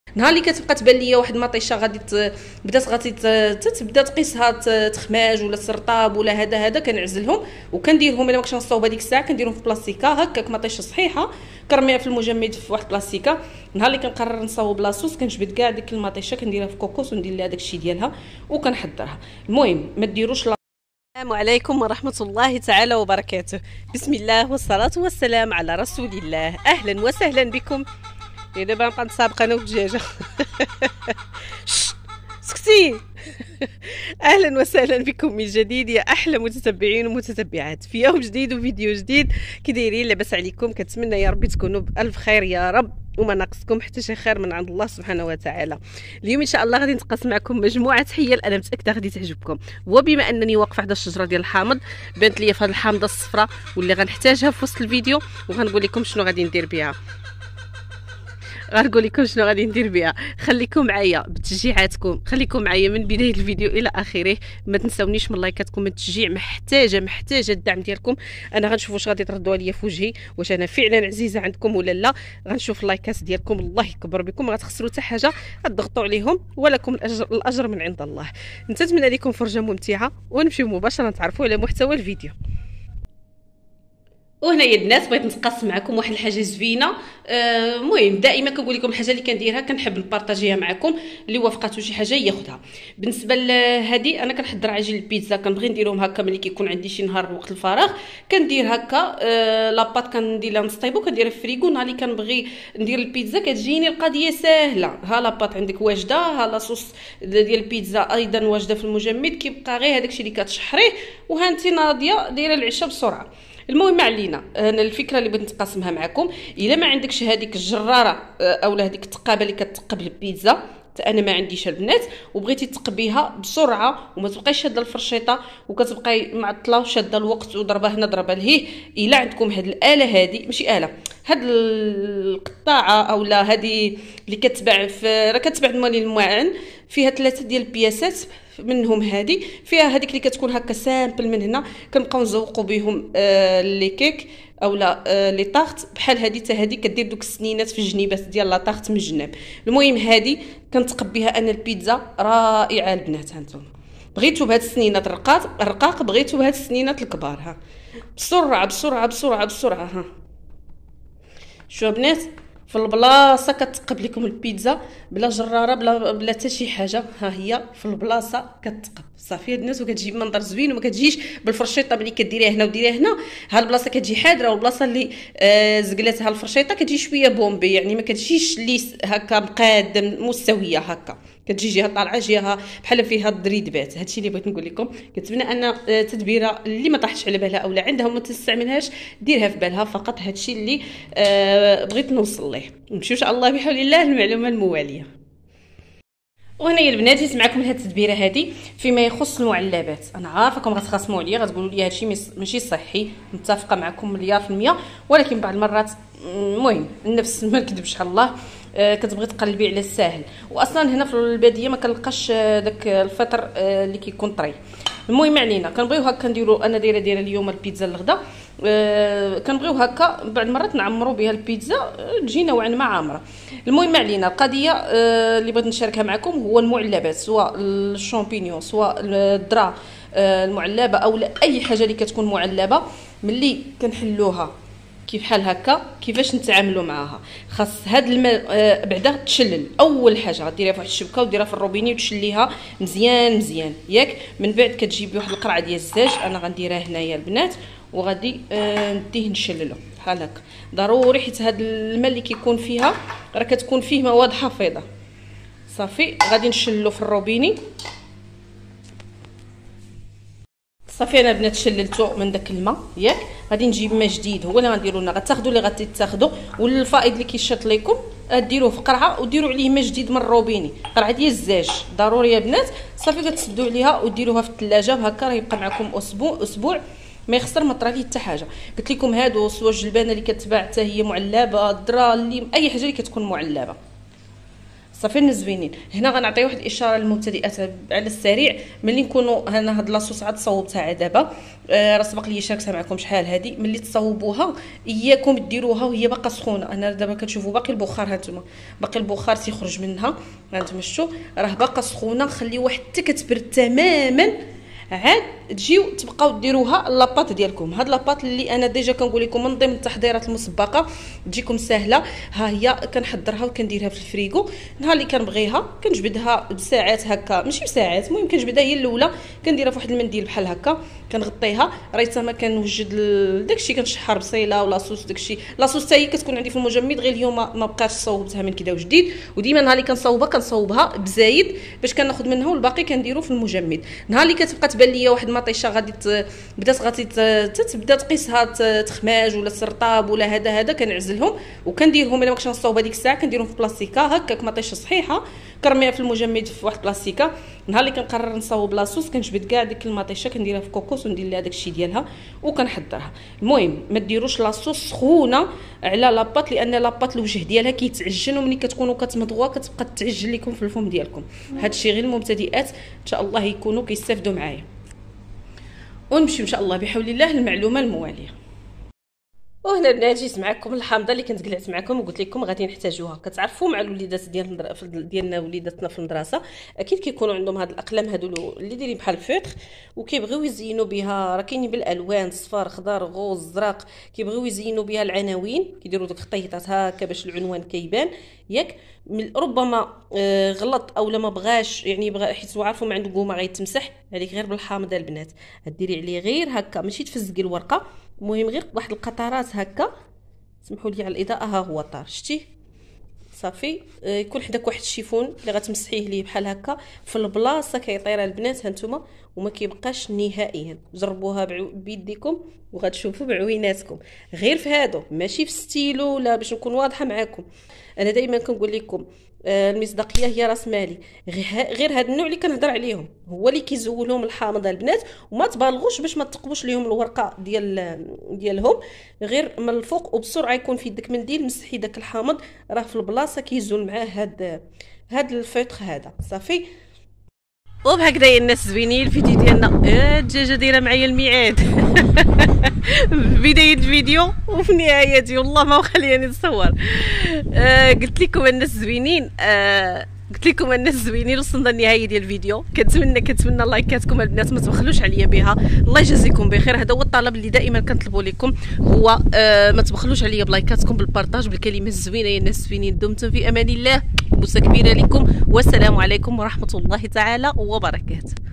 نهار اللي كتبقى تبان ليا واحد المطيشه بدات غادي تبدا تقيسها تخماج ولا سرطاب ولا هذا كنعزلهم وكنديرهم الا ما كنتش نصاوب هذيك الساعه كنديرهم في بلاستيكه هكاك مطيشه صحيحه كنرميها في المجمد في واحد بلاستيكه. نهار اللي كنقرر نصاوب لاصوص كنجبد كاع ديك المطيشه كنديرها في كوكوس وندير لها داكشي ديالها وكنحضرها. المهم ما ديروش. السلام عليكم ورحمة الله تعالى وبركاته. بسم الله والصلاة والسلام على رسول الله. أهلا وسهلا بكم. دابا نبقى نتسابق أنا والدجاجة. سكتي. أهلا وسهلا بكم من جديد يا أحلى متتبعين ومتتبعات في يوم جديد وفيديو جديد. كي دايرين؟ لاباس عليكم؟ كنتمنى يا ربي تكونوا بألف خير يا رب وما ناقصكم حتى شي خير من عند الله سبحانه وتعالى. اليوم ان شاء الله غادي نتقاسم معكم مجموعه حيل انا متاكده غادي تعجبكم. وبما انني واقفه حدا الشجره ديال الحامض بانت لي في هذه الحامضه الصفراء واللي غنحتاجها في وسط الفيديو وغنقول لكم شنو غادي ندير بها. خليكم معايا بتشجيعاتكم، خليكم معايا من بدايه الفيديو الى اخره. ما تنساونيش من لايكاتكم، من التشجيع. محتاجه الدعم ديالكم. انا غنشوف واش غادي تردوا عليا في وجهي، واش انا فعلا عزيزه عندكم ولا لا. غنشوف اللايكات ديالكم، الله يكبر بكم، ما غتخسروا حتى حاجه، غتضغطوا عليهم ولكم الاجر من عند الله. نتمنى لكم فرجه ممتعه ونمشيو مباشره نتعرفوا على محتوى الفيديو. وهنا يا الناس بغيت نتقاسم معكم واحد الحاجه زوينه. المهم دائما كنقول لكم الحاجه اللي كنديرها كنحب نبارطاجيها معكم، اللي وافقاتو شي حاجه ياخذها. بالنسبه لهذه انا كنحضر عجين البيتزا، كنبغي نديرهم هكا ملي كيكون عندي شي نهار وقت الفراغ كندير هكا لاباط كندير لها نسطيبو كنديرها في الفريغو. نهار اللي كنبغي ندير البيتزا كتجيني القضيه ساهله. ها لاباط عندك واجده، ها لاصوص ديال البيتزا ايضا واجده في المجمد، كيبقى غير هذاكشي اللي كتشحريه وها انت ناضيه دايره العشاء بسرعه. المهم علينا انا الفكره اللي بغيت نتقاسمها معكم. الا ما عندكش هذيك الجراره اولا هذيك التقابه اللي كتقب البيتزا، انا ما عنديش البنات، وبغيتي تقبيها بسرعه وما تبقايش شاده الفرشيطه وكتبقاي معطله وشاده الوقت وضربه هنا ضربه لهيه. الا عندكم هاد الاله هذه، ماشي اله، هاد القطاعه اولا هذه اللي كتباع راه كتباع الموالين المواعن، فيها 3 ديال البياسات منهم هذه فيها هذيك اللي كتكون هكا سامبل من هنا كنبقاو نزوقوا بهم لي كيك اولا لي طارت بحال هذه. حتى هذه كدير دوك السنينات في الجنيبات ديال لا طارت من الجناب. المهم هذه كنتقبيها انا البيتزا رائعه البنات. هانتوما بغيتو بهاد السنينات الرقاق بغيتو بهاد السنينات الكبار. ها بسرعه بسرعه بسرعه بسرعه. ها شو بنات في البلاصه كتقب لكم البيتزا بلا جراره بلا حتى شي حاجه. ها هي في البلاصه كتقب صافي الناس وكتجيب منظر زوين وما كتجيش بالفرشيطه ملي كديريها هنا وديريها هنا. ها البلاصه كتجي حاضره والبلاصه اللي زقلاتها الفرشيطه كتجي شويه بومبي، يعني ما كتجيش ليس هكا مقاد مستويه، هكا كتجي جهه طالعه جهه بحال فيها الدريدبات. هادشي اللي بغيت نقول لكم. كنتمنى ان تدبيره اللي ما طاحتش على بالها اولا عندها وما تستعملهاش ديرها في بالها فقط. هادشي اللي بغيت نوصل ليه. نمشيو ان شاء الله بحول الله المعلومه المواليه. وهنا يا البنات جيت معكم لهاد التدبيره هذه فيما يخص المعلبات. انا عارفاكم غتخاصموا عليا غتقولوا لي هادشي ماشي صحي، متفقه معكم مليار في المية، ولكن بعض المرات المهم النفس ما نكذبش على الله كتبغي تقلبي على الساهل. واصلا هنا في الباديه ما كنلقاش داك الفطر اللي كيكون طري. المهم علينا كنبغيو هكا نديروا، انا دايره اليوم البيتزا الغدا كنبغيو هكا بعض المرات نعمروا بها البيتزا تجي نوعا ما عامره. المهم علينا القضيه اللي بغيت نشاركها معكم هو المعلبات، سواء الشامبينيون سواء الذره المعلبه او اي حاجه اللي كتكون معلبه. ملي كنحلوها كيف حال هكا كيفاش نتعاملوا معاها. خاص هاد الماء بعدا تشلل. اول حاجه غديريها في واحد الشبكه وديرها في الروبيني وتشليها مزيان مزيان ياك. من بعد كتجيبي واحد القرعه ديال الزاج، انا غنديرها هنايا البنات وغادي نديه نشلله بحال هكا ضروري، حيت هاد الماء اللي كيكون فيها راه كتكون فيه مواد حافظه. صافي غادي نشللو في الروبيني. صافي انا البنات شللته من داك الماء ياك. غادي نجيب ماء جديد هو اللي غنديروا لنا، غتاخذوا اللي غادي تاخذوا والفائض اللي كيشط لكم ديروه في قرعه وديروا عليه ماء جديد من الروبيني، قرعه ديال الزاج ضروري يا بنات. صافي كتسدوا عليها وديروها في الثلاجه هكا راه يبقى معكم اسبوع ما يخسر ما طرا ليه حتى حاجه. قلت لكم هادو سوا الجلبانه اللي كتباع حتى هي معلبه، الذره اللي اي حاجه اللي كتكون معلبه. صافي الناس زوينين. هنا غنعطي واحد الاشاره للمبتدئات على السريع. ملي نكونوا هنا هاد لاصوص عاد صوبتها عاد دابا، راه سبق لي شاركتها معكم شحال هادي. ملي تصوبوها اياكم ديروها وهي باقا سخونه. انا دابا كتشوفوا باقي البخار، هانتوما باقي البخار تيخرج منها، هانتوما شفتوا راه باقا سخونه. خليوها حتى كتبرد تماما، عاد تجيو تبقاو ديروها لاباط ديالكم. هاد لاباط اللي انا ديجا كنقول لكم من ضمن التحضيرات المسبقه تجيكم سهله. ها هي كنحضرها وكنديرها في الفريغو. نهار اللي كنبغيها كنجبدها بساعات هكا، ماشي بساعات، المهم كنجبدها هي الاولى كنديرها في واحد المنديل بحال هكا، كنغطيها ريتها ما كنوجد داكشي، كنشحر بصيله ولا صوص داكشي. لاصوص حتى هي كتكون عندي في المجمد، غير اليوم ما بقاش صوبتها من كدا وجديد. وديما نهار اللي كنصوبها بزايد باش كناخذ منها، والباقي كنديرو في المجمد. نهار اللي كتبقى تبان ليا واحد المطيشه غادي بدات غادي تبدا تقيسها تخماج ولا ترطاب ولا هذا كنعزلهم وكنديرهم. الا ما كنتش نصوب هذيك الساعه كنديرهم في بلاستيكه هكاك مطيشه صحيحه، كنرميها في المجمد في واحد بلاستيكه. نهار اللي كنقرر نصوب لاصوص كنجبد كاع ديك المطيشه كنديرها في كوكوس وندير لها داكشي ديالها وكنحضرها. المهم ما ديروش لاصوص سخونه على لاباط، لان لاباط الوجه ديالها كيتعجن، وملي كتكونوا كتمضغوها كتبقى تعجن لكم في الفم ديالكم. هادشي غير المبتدئات ان شاء الله يكونوا كيستافدوا معايا. ونمشي ان شاء الله بحول الله المعلومه المواليه. وهنا البنات جيت معكم الحامضه اللي كنت قلعت معكم وقلت لكم غادي نحتاجوها. كتعرفوا مع الوليدات ديالنا وليداتنا في المدرسه اكيد كيكونوا عندهم هاد الاقلام هادو اللي دايرين بحال الفيتر وكيبغيو يزينوا بها، راه كاينين بالالوان صفار خضر غوز زرق، كيبغيو يزينوا بها العناوين، كيديروا داك خطيطات هكا باش العنوان كيبان ياك. ربما غلط او ما بغاش يعني بغى، حيت عارفوا ما عنده قومه غيتمسح هذيك غير بالحامضه البنات. ديري عليه غير هكا ماشي تفزقي الورقه، المهم غير واحد القطرات هكا. سمحوا لي على الاضاءه، ها هو طار شتي صافي. يكون حداك واحد الشيفون اللي غتمسحيه ليه بحال هكا في البلاصه كيطيرها البنات هانتوما وما كيبقاش نهائيا. جربوها بيديكم وغتشوفوا بعويناتكم. غير في هادو ماشي في ستيلو، لا باش نكون واضحه معاكم. انا دائما كنقول لكم المصداقيه هي راس مالي. غير هاد النوع اللي كنهضر عليهم هو اللي كيزولهم الحامضه البنات، وما تبالغوش باش ما تقبوش ليهم الورقه ديالهم. غير من الفوق وبسرعه يكون في يدك منديل مسحي داك الحامض راه في البلاصه كيزول معاه هاد الفيتر هذا صافي. وبهكذا يا الناس زوينين الفيديو ديالنا. الدجاجه دايره معايا الميعاد في بدايه الفيديو وفي نهايته، والله ما خليني نصور. قلت لكم الناس زوينين، قلت لكم الناس زوينين. وصلنا للنهايه ديال الفيديو. كنتمنى لايكاتكم البنات ما تبخلوش عليا بها، الله يجازيكم بخير. هذا هو الطلب اللي دائما كنطلبوا لكم، هو ما تبخلوش عليا بلايكاتكم بالبارطاج بالكلمه الزوينه. يا الناس زوينين دمتم في امان الله، بوسه كبيره لكم، والسلام عليكم ورحمه الله تعالى وبركاته.